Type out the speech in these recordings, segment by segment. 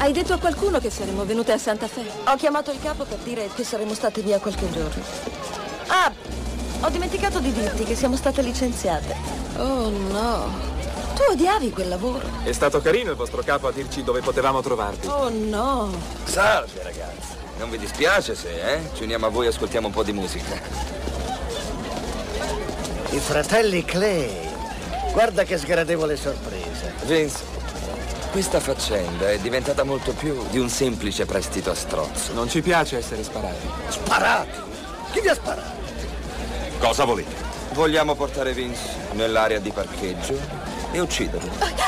Hai detto a qualcuno che saremmo venute a Santa Fe? Ho chiamato il capo per dire che saremmo state via qualche giorno. Ah, ho dimenticato di dirti che siamo state licenziate. Oh no. Tu odiavi quel lavoro. È stato carino il vostro capo a dirci dove potevamo trovarvi. Oh no. Salve ragazzi. Non vi dispiace se, ci uniamo a voi e ascoltiamo un po' di musica? I fratelli Clay. Guarda che sgradevole sorpresa. Vince, questa faccenda è diventata molto più di un semplice prestito a strozzo. Non ci piace essere sparati. Sparati? Chi vi ha sparato? Cosa volete? Vogliamo portare Vince nell'area di parcheggio e ucciderlo.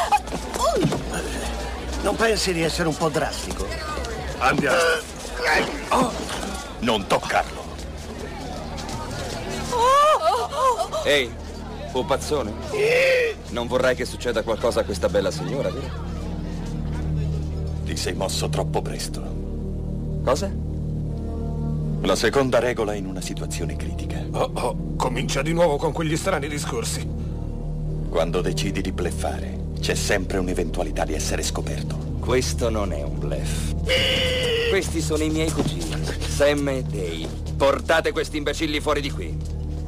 Non pensi di essere un po' drastico? Andiamo. Non toccarlo. Ehi, pupazzone. Non vorrai che succeda qualcosa a questa bella signora, vero? Ti sei mosso troppo presto. Cosa? La seconda regola in una situazione critica. Comincia di nuovo con quegli strani discorsi. Quando decidi di bluffare, c'è sempre un'eventualità di essere scoperto. Questo non è un bluff. Questi sono i miei cugini, Sam e Dave. Portate questi imbecilli fuori di qui.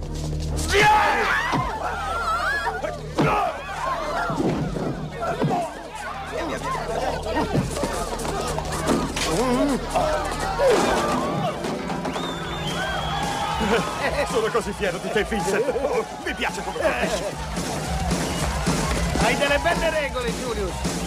Sono così fiero di te, Vince. Mi piace come capisci. Hai delle belle regole, Julius.